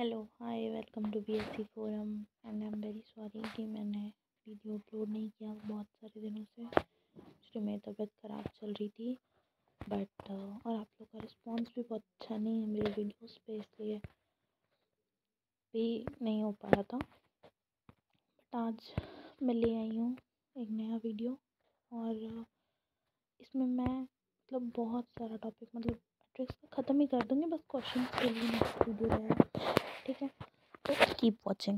Hello hi welcome to BSc forum and I am very sorry कि मैंने video upload नहीं किया बहुत सारे दिनों से एक्चुअली मेरी तबीयत ख़राब चल रही थी बट और आप लोग का रिस्पांस भी बहुत अच्छा नहीं है मेरे वीडियोस पे, इसलिए भी नहीं हो पा रहा था। बट आज मैं ले आई हूँ एक नया वीडियो और इसमें मैं मतलब बहुत सारा टॉपिक मतलब मैट्रिक्स ख़त्म ही कर दूँगी, बस क्वेश्चन के लिए नेक्स्ट वीडियो रहेगा, ठीक है? तो कीप वॉचिंग।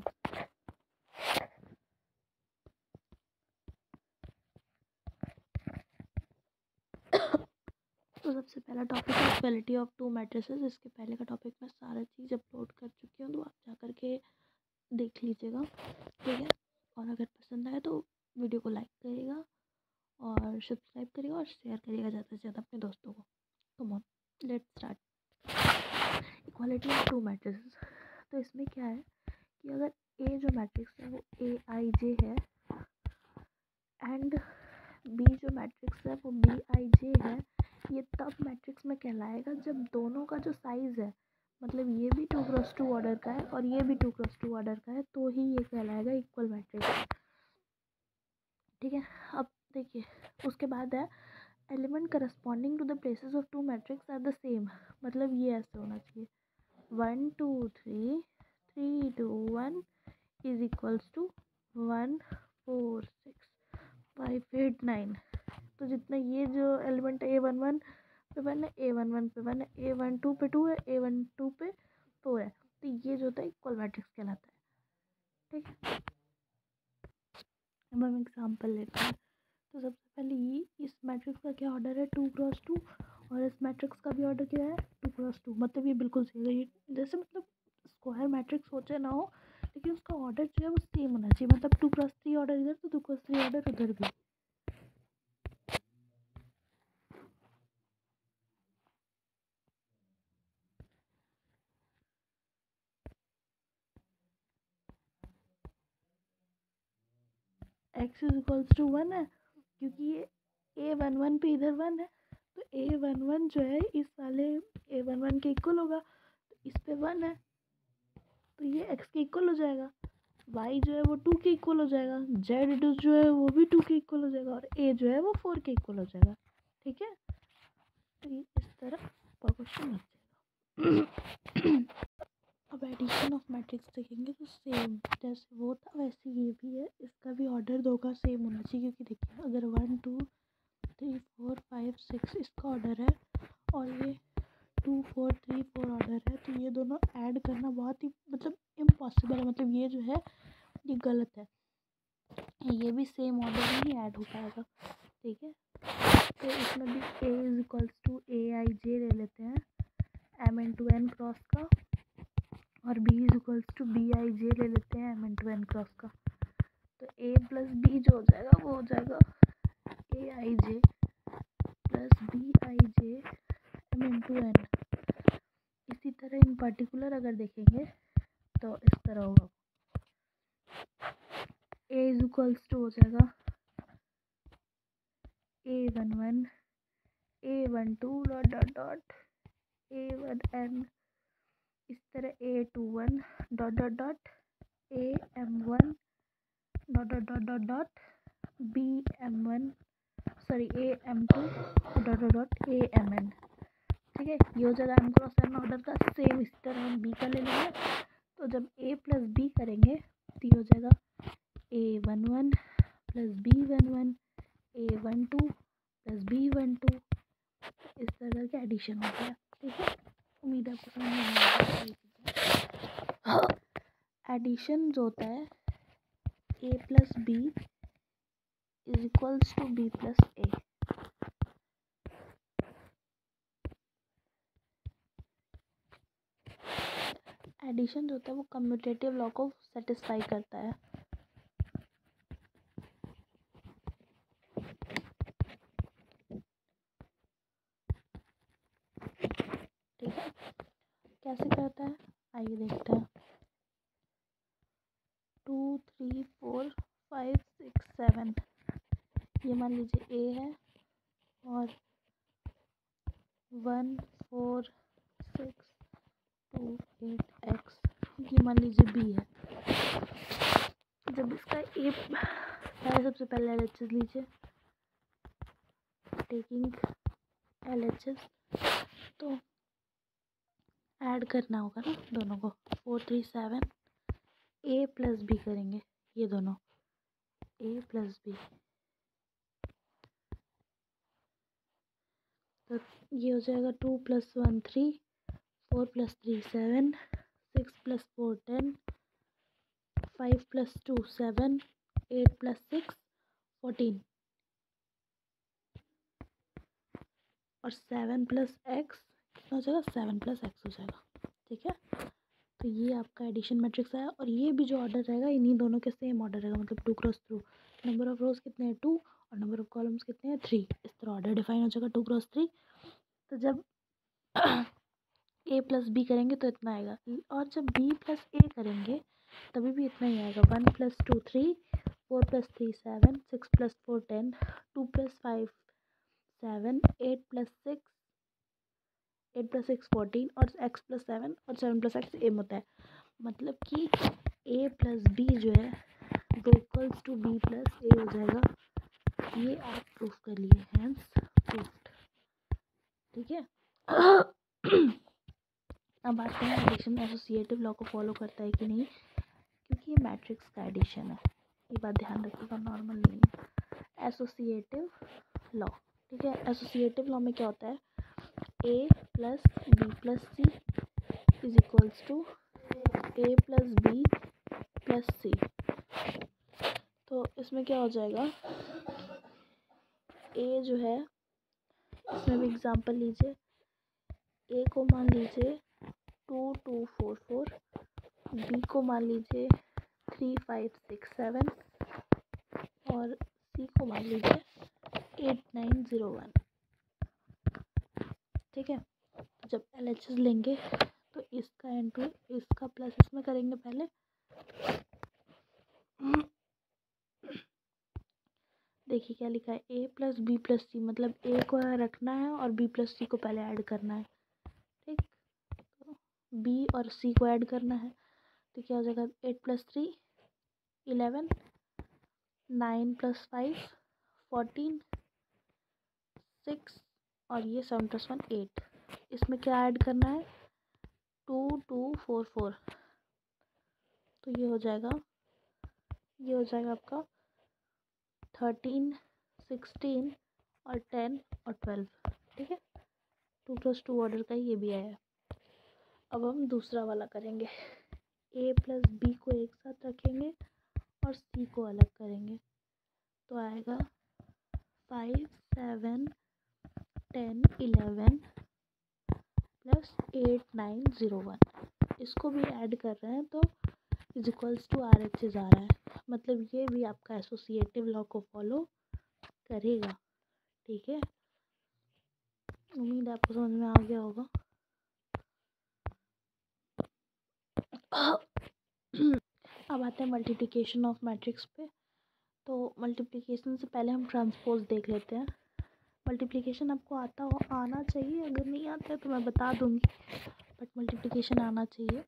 तो सबसे पहला टॉपिक है इक्वालिटी ऑफ टू मैट्रिसेस। इसके पहले का टॉपिक मैं सारा चीज़ अपलोड कर चुकी हूँ, तो आप जा कर के देख लीजिएगा, ठीक है? और अगर पसंद आए तो वीडियो को लाइक करिएगा और सब्सक्राइब करिएगा और शेयर करिएगा ज़्यादा से ज़्यादा अपने दोस्तों को। Come on, let's start. Equality of two matrices. तो इसमें क्या है कि अगर ए जो मैट्रिक्स है वो AIJ है एंड बी जो मैट्रिक्स है वो BIJ है, ये तब मैट्रिक्स में कहलाएगा जब दोनों का जो साइज़ है, मतलब ये भी 2x2 ऑर्डर का है और ये भी 2x2 ऑर्डर का है, तो ही ये कहलाएगा इक्वल मैट्रिक्स, ठीक है? अब देखिए उसके बाद है element corresponding to the places of two matrix are the same. मतलब ये ऐसे होना चाहिए 1 2 3 3 2 1 इज इक्वल्स टू 1 4 6 5 8 9। तो जितना ये जो एलिमेंट है A11 पे 1 है, A11 पे 1 है, A12 पे 2 है, A12 पे 4 है, तो ये जो होता है इक्वल मैट्रिक्स कहलाता है, ठीक है? अब हम एग्जाम्पल लेते हैं। तो सबसे पहले ये इस मैट्रिक्स का क्या ऑर्डर है 2x2 और इस मैट्रिक्स का भी ऑर्डर क्या है 2x2, मतलब ये बिल्कुल सही है। ये जैसे मतलब स्क्वायर मैट्रिक्स सोचे ना हो, लेकिन उसका ऑर्डर जो है वो सेम होना चाहिए, मतलब 2x3 ऑर्डर इधर तो 2x3 ऑर्डर उधर भी। x इज इक्वल्स टू 1 है क्योंकि ये A11 पे इधर 1 है, तो A11 जो है इस वाले A11 के इक्वल होगा, तो इस पे 1 है तो ये x के इक्वल हो जाएगा, y जो है वो 2 के इक्वल हो जाएगा, z जो है वो भी 2 के इक्वल हो जाएगा और a जो है वो 4 के इक्वल हो जाएगा, ठीक है? तो ये इस तरह क्वेश्चन बन जाएगा। अब एडिशन ऑफ मैट्रिक्स देखेंगे तो सेम जैसे वो था वैसे ये भी है, इसका भी ऑर्डर दो का सेम होना चाहिए, क्योंकि देखिए अगर 1 2 3 4 5 6 इसका ऑर्डर है और ये 2 4 3 4 ऑर्डर है, तो ये दोनों ऐड करना बहुत ही मतलब इम्पॉसिबल है, मतलब ये जो है ये गलत है, ये भी सेम ऑर्डर में ही ऐड हो पाएगा, ठीक है? तो इसमें भी A is equals to AIJ ले लेते हैं M×N क्रॉस का, और B is equals to BIJ ले लेते हैं M×N क्रॉस का। तो A प्लस B जो हो जाएगा वो हो जाएगा AIJ प्लस BIJ M×N। इसी तरह इन पर्टिकुलर अगर देखेंगे तो इस तरह होगा, A इज इक्वल्स टू हो जाएगा A11 A12 dot dot dot A1N, इस तरह A21 dot dot dot AM1 dot dot dot dot dot BM1 sorry AM2 dot dot dot AMN, ठीक है? ये हो जाएगा M क्रॉस N ऑर्डर का। सेम इस तरह हम B का ले लेंगे, तो जब A प्लस B करेंगे तो ये हो जाएगा A11 plus B11 A12 plus B12, इस तरह का एडिशन हो गया, ठीक है? उम्मीद है आपको समझ में आ रहा है। एडिशन जो होता है A plus B is equals to B plus A। Addition जो होता है वो कम्यूटेटिव लॉ को सेटिस्फाई करता है, ठीक है? कैसे करता है आइए देखते हैं। 2 3 4 5 6 7 ये मान लीजिए A है और 1 4 6 2 8 X इसलिए मान लीजिए बी है। जब इसका ए पहले सबसे पहले LHS लीजिए, टेकिंग LHS, तो ऐड करना होगा ना दोनों को, 4 3 7 ए प्लस बी करेंगे, ये दोनों ए प्लस बी, तो ये हो जाएगा 2 + 1 3, 4 + 3 7, 6 + 4 10, 5 + 2 7, 8 + 6 14, और 7 + x कितना हो जाएगा, 7 + x हो जाएगा। ठीक है, तो ये आपका एडिशन मैट्रिक्स है। और ये भी जो ऑर्डर रहेगा इन्हीं दोनों के सेम ऑर्डर रहेगा, मतलब 2 क्रॉस 2, नंबर ऑफ रोज कितने हैं 2 और नंबर ऑफ कॉलम्स कितने हैं 3, इस तरह ऑर्डर डिफाइन हो जाएगा 2 क्रॉस 3। तो जब a प्लस बी करेंगे तो इतना आएगा, और जब b प्लस ए करेंगे तभी भी इतना ही आएगा। 1 + 2 3, 4 + 3 7, 6 + 4 10, 2 + 5 7, 8 + 6 14, और x + 7 और 7 + x m होता है। मतलब कि a प्लस बी जो है वो equals to b plus A हो जाएगा। ये आप प्रूफ कर लिए, हैंस प्रूफ्ड। ठीक है। अब आते हैं एडिशन एसोसिएटिव लॉ को फॉलो करता है कि नहीं, क्योंकि ये मैट्रिक्स का एडिशन है, ये बात ध्यान रखिएगा, नॉर्मल नहीं है। एसोसिएटिव लॉ, ठीक है, एसोसिएटिव लॉ में क्या होता है, a plus B plus C is equals to a plus B plus C. तो इसमें क्या हो जाएगा, a जो है, इसमें भी एग्जांपल लीजिए, a को मान लीजिए 2 2 4 4, b को मान लीजिए 3 5 6 7, और c को मान लीजिए 8 9 0 1। ठीक है, जब LHS लेंगे तो इसका इंटू इसका प्लस इसमें करेंगे पहले। देखिए क्या लिखा है, a plus B plus C, मतलब a को रखना है और b प्लस सी को पहले ऐड करना है। ठीक, तो b और c को ऐड करना है, तो क्या हो जाएगा, 8 + 3 11, 9 + 5 14, 6, और ये 7 + 1 8। इसमें क्या ऐड करना है, 2 2 4 4, तो ये हो जाएगा आपका 13 16 और 10 और 12। ठीक है, 2 + 2 ऑर्डर का ये भी आया। अब हम दूसरा वाला करेंगे, a प्लस बी को एक साथ रखेंगे और c को अलग करेंगे, तो आएगा 5 7 10 11 प्लस 8 9 0 1। इसको भी ऐड कर रहे हैं तो इज इक्वल्स टू RHS आ रहा है, मतलब ये भी आपका एसोसिएटिव लॉ को फॉलो करेगा। ठीक है, उम्मीद है आपको समझ में आ गया होगा। अब आते हैं मल्टीप्लिकेशन ऑफ मैट्रिक्स पे। तो मल्टीप्लिकेशन से पहले हम ट्रांसपोज देख लेते हैं। मल्टीप्लिकेशन आपको आना चाहिए, अगर नहीं आता है तो मैं बता दूंगी, बट मल्टीप्लिकेशन आना चाहिए।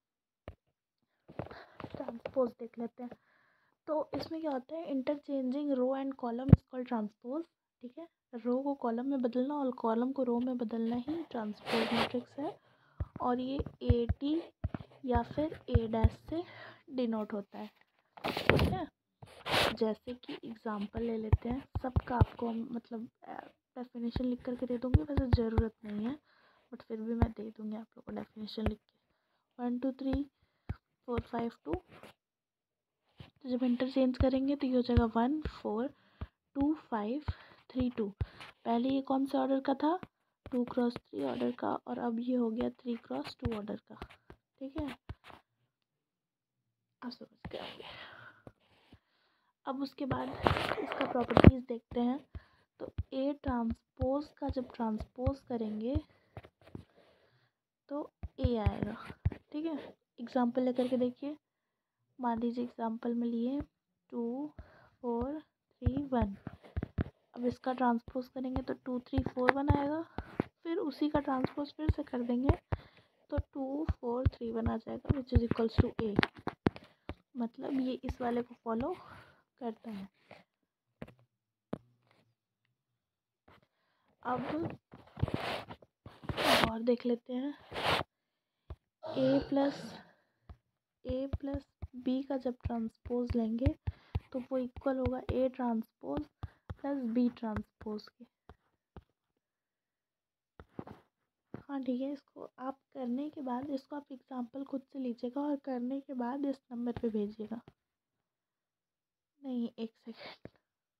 ट्रांसपोज देख लेते हैं। तो इसमें क्या होता है, interchanging row and column is called transpose. ठीक है, रो को कॉलम में बदलना और कॉलम को रो में बदलना ही ट्रांसपोज मैट्रिक्स है, और ये AT या फिर A' से डिनोट होता है। ठीक है, जैसे कि एग्जांपल ले लेते हैं, सबका आपको मतलब डेफिनेशन लिख करके दे दूँगी, वैसे ज़रूरत नहीं है बट फिर भी मैं दे दूँगी आप लोगों को डेफिनेशन लिख के। 1 2 3 4 5 2, तो जब इंटरचेंज करेंगे तो ये हो जाएगा 1 4 2 5 3 2। पहले ये कौन सा ऑर्डर का था, 2 क्रॉस 3 ऑर्डर का, और अब ये हो गया 3 क्रॉस 2 ऑर्डर का। ठीक है, आप समझ गए होंगे। अब उसके बाद इसका प्रॉपर्टीज़ देखते हैं। तो A ट्रांसपोज का जब ट्रांसपोज करेंगे तो A आएगा। ठीक है, एग्जांपल लेकर के देखिए, मान लीजिए एग्जांपल में लिए 2 4 3 1। अब इसका ट्रांसपोज करेंगे तो 2 3 4 1 आएगा, फिर उसी का ट्रांसपोज फिर से कर देंगे तो 2 4 3 1 आ जाएगा which is equals to A. मतलब ये इस वाले को फॉलो करता है। अब और देख लेते हैं। ए प्लस बी का जब ट्रांसपोज लेंगे तो वो इक्वल होगा A transpose plus B transpose के। हाँ ठीक है, इसको आप करने के बाद इसको आप एग्जाम्पल खुद से लीजिएगा और करने के बाद इस नंबर पे भेजिएगा। नहीं, एक सेकेंड,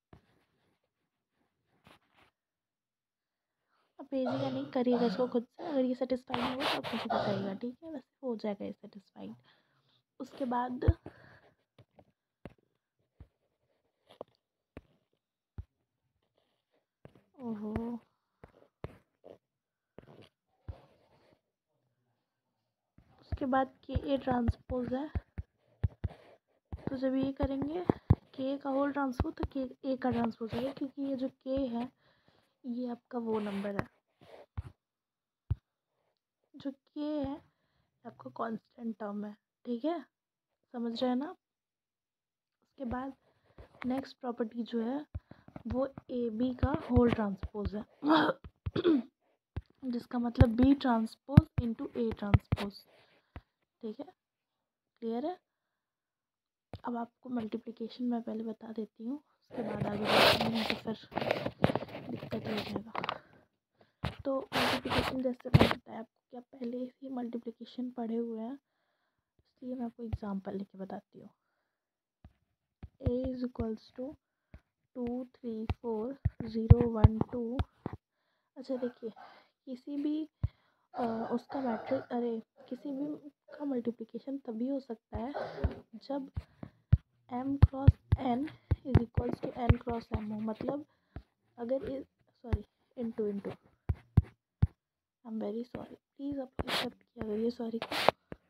अब भेजिएगा नहीं, करिएगा इसको खुद से। अगर ये सेटिस्फाइड नहीं होगा तो आप मुझे बताइएगा, ठीक है। वैसे हो जाएगा ये सेटिस्फाइड। उसके बाद ओहो, उसके बाद के ए ट्रांसपोज है, तो जब ये करेंगे के का होल ट्रांसपोज तो के ए का ट्रांसपोज होगा, क्योंकि ये जो के है ये आपका वो नंबर है। जो के है आपका कांस्टेंट टर्म है, ठीक है, समझ रहे हैं ना। उसके बाद नेक्स्ट प्रॉपर्टी जो है वो ए बी का होल ट्रांसपोज है जिसका मतलब B transpose into A transpose, ठीक है, क्लियर है। अब आपको मल्टीप्लिकेशन मैं पहले बता देती हूँ, उसके बाद आगे बढ़ते हैं तो फिर दिक्कत हो जाएगा। तो मल्टीप्लिकेशन जैसे मैंने बताया आपको कि आप पहले ही मल्टीप्लिकेशन पढ़े हुए हैं, इसलिए मैं आपको एग्जांपल लेके बताती हूँ। a is equals to 2 3 4 0 1 2। अच्छा देखिए, किसी भी उसका मैट्रिक्स, अरे किसी भी का मल्टीप्लिकेशन तभी हो सकता है जब m cross n is equals to n cross m हो। मतलब अगर इस sorry into I am very sorry, please आप एक्सेप्ट किया करिए सॉरी को।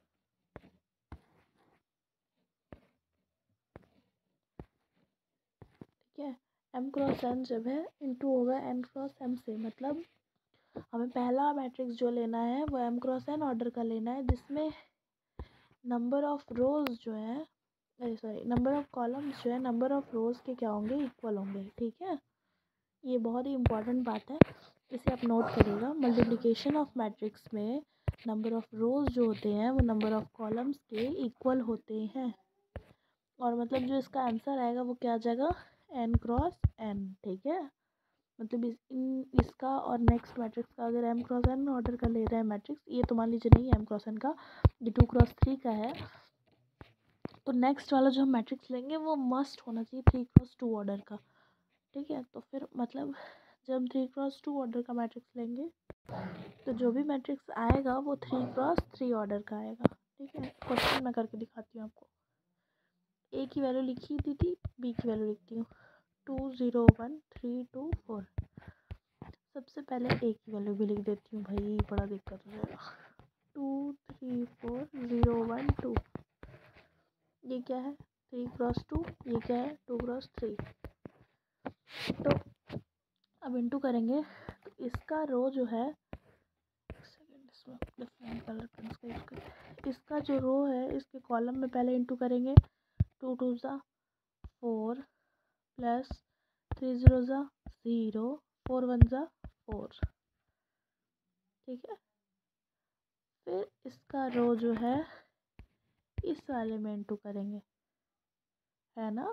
ठीक है, m क्रॉस n जब है इंटू होगा n क्रॉस m से। मतलब हमें पहला मैट्रिक्स जो लेना है वो m क्रॉस n ऑर्डर का लेना है, जिसमें नंबर ऑफ रोज जो है, अरे सॉरी, नंबर ऑफ कॉलम्स जो है नंबर ऑफ रोज के क्या होंगे, इक्वल होंगे, ठीक है। ये बहुत ही इम्पॉर्टेंट बात है, इसे आप नोट करिएगा। मल्टीप्लिकेशन ऑफ मैट्रिक्स में नंबर ऑफ रोज जो होते हैं वो नंबर ऑफ कॉलम्स के इक्वल होते हैं, और मतलब जो इसका आंसर आएगा वो क्या आ जाएगा, n क्रॉस n, ठीक है। मतलब इसका और नेक्स्ट मैट्रिक्स का अगर m क्रॉस n ऑर्डर का ले रहा है मैट्रिक्स, ये तो मान लीजिए नहीं m क्रॉस n का, ये 2 क्रॉस 3 का है, तो नेक्स्ट वाला जो हम मैट्रिक्स लेंगे वो मस्ट होना चाहिए 3 क्रॉस 2 ऑर्डर का, ठीक है। तो फिर मतलब जब हम 3 क्रॉस 2 ऑर्डर का मैट्रिक्स लेंगे तो जो भी मैट्रिक्स आएगा वो 3 क्रॉस 3 ऑर्डर का आएगा, ठीक है। क्वेश्चन मैं करके दिखाती हूँ आपको। ए की वैल्यू लिखी दी थी, बी की वैल्यू लिखती हूँ, 2 0 1 3 2 4। सबसे पहले ए की वैल्यू भी लिख देती हूँ, भाई बड़ा दिक्कत हो जाएगा। 2 3 4 0 1 2, ये क्या है 3 क्रॉस 2, ये क्या है 2 क्रॉस 3। तो अब इंटू करेंगे तो इसका रो जो है, एक सेकेंड, इसमें डिफरेंट कलर पेन्स का यूज़ करें। इसका जो रो है इसके कॉलम में पहले इंटू करेंगे, 2 2 ज़ा 4 प्लस 3 0 ज़ा 0 4 1 ज़ा 4, ठीक है। फिर इसका रो जो है इस वाले में इंटू करेंगे, है ना।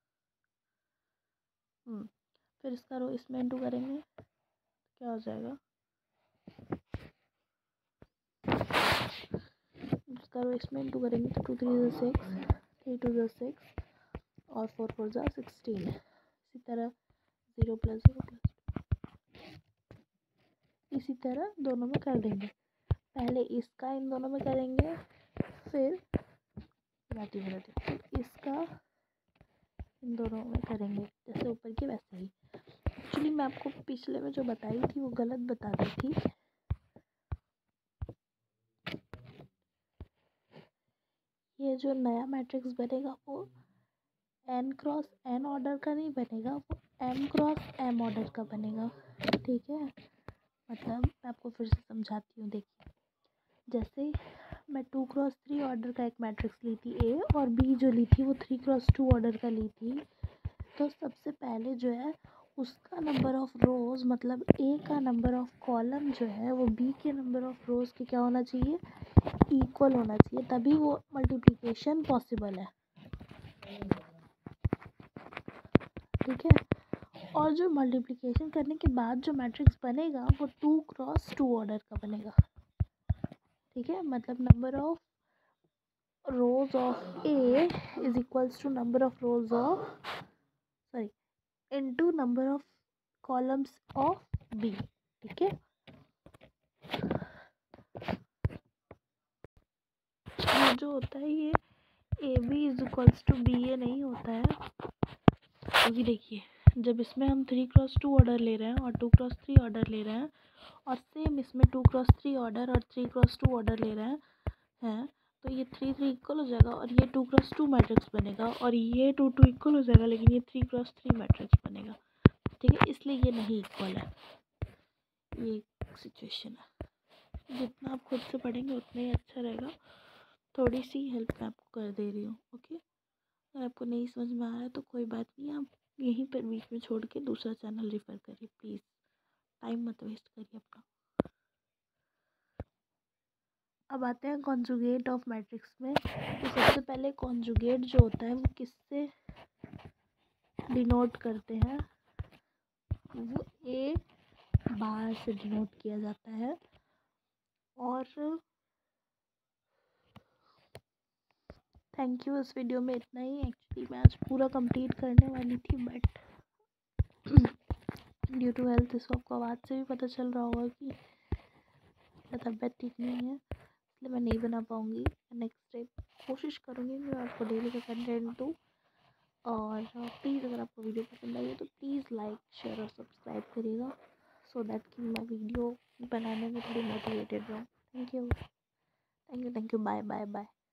फिर इसका रो इसमें इंटू करेंगे, क्या हो जाएगा, इसका रो इसमें इंटू करेंगे तो 2 3 ज़ा 6 3 2 ज़ा 6 और 4 4 ज़ा 16। इसी तरह 0 प्लस 0 प्लस, इसी तरह दोनों में कर देंगे। पहले इसका इन दोनों में करेंगे, फिर इसका इन दोनों में करेंगे, जैसे ऊपर की वैसे ही। एक्चुअली मैं आपको पिछले में जो बताई थी वो गलत बता दी थी। ये जो नया मैट्रिक्स बनेगा वो n क्रॉस n ऑर्डर का नहीं बनेगा, वो m क्रॉस m ऑर्डर का बनेगा, ठीक है। मतलब मैं आपको फिर से समझाती हूँ, देखिए जैसे ऑर्डर का एक मैट्रिक्स ली थी ए, और बी जो ली थी वो 3x2 ऑर्डर का ली थी। तो सबसे पहले जो है उसका नंबर ऑफ़ रोज़, मतलब ए का नंबर ऑफ़ कॉलम जो है वो बी के नंबर ऑफ़ रोज़ के क्या होना चाहिए, इक्वल होना चाहिए, तभी वो मल्टीप्लिकेशन पॉसिबल है। ठीक है। और जो मल्टीप्लिकेशन करने के बाद जो मैट्रिक्स बनेगा वो 2x2 ऑर्डर का बनेगा। ठीक है, मतलब number of rows of A is equals to number of rows of into number of columns of B. ठीक है, ये जो होता है ये A B is equals to B A नहीं होता है, क्योंकि देखिए जब इसमें हम 3x2 ऑर्डर ले रहे हैं और 2x3 ऑर्डर ले रहे हैं, और सेम इसमें 2x3 ऑर्डर और 3x2 ऑर्डर ले रहे हैं, तो ये 3 इक्वल हो जाएगा और ये 2x2 मैट्रिक्स बनेगा, और ये 2 इक्वल हो जाएगा, लेकिन ये 3x3 मैट्रिक्स बनेगा। ठीक है, इसलिए ये नहीं इक्वल है, ये सिचुएशन है। जितना आप खुद से पढ़ेंगे उतना ही अच्छा रहेगा। थोड़ी सी हेल्प मैं आपको कर दे रही हूँ। ओके, अगर आपको नहीं समझ में आ रहा है तो कोई बात नहीं, आप यहीं पर बीच में छोड़ के दूसरा चैनल रेफ़र करिए प्लीज़, टाइम मत वेस्ट करिए अपना। अब आते हैं कॉन्जुगेट ऑफ मैट्रिक्स में। तो सबसे पहले कॉन्जुगेट जो होता है वो किससे डिनोट करते हैं, वो ए बार से डिनोट किया जाता है। और थैंक यू, इस वीडियो में इतना ही। एक्चुअली मैं आज पूरा कंप्लीट करने वाली थी, but due to health issue, आपको आवाज़ से भी पता चल रहा होगा कि मेरा तबीयत ठीक नहीं है, इसलिए मैं नहीं बना पाऊँगी। नेक्स्ट डे कोशिश करूँगी मैं आपको डेली का कंटेंट दूँ। और प्लीज़ अगर आपको वीडियो पसंद आई है तो प्लीज़ लाइक शेयर और सब्सक्राइब करिएगा, सो दैट कि मैं वीडियो बनाने में थोड़ी मोटिवेटेड रहूँ। Thank you, bye bye bye.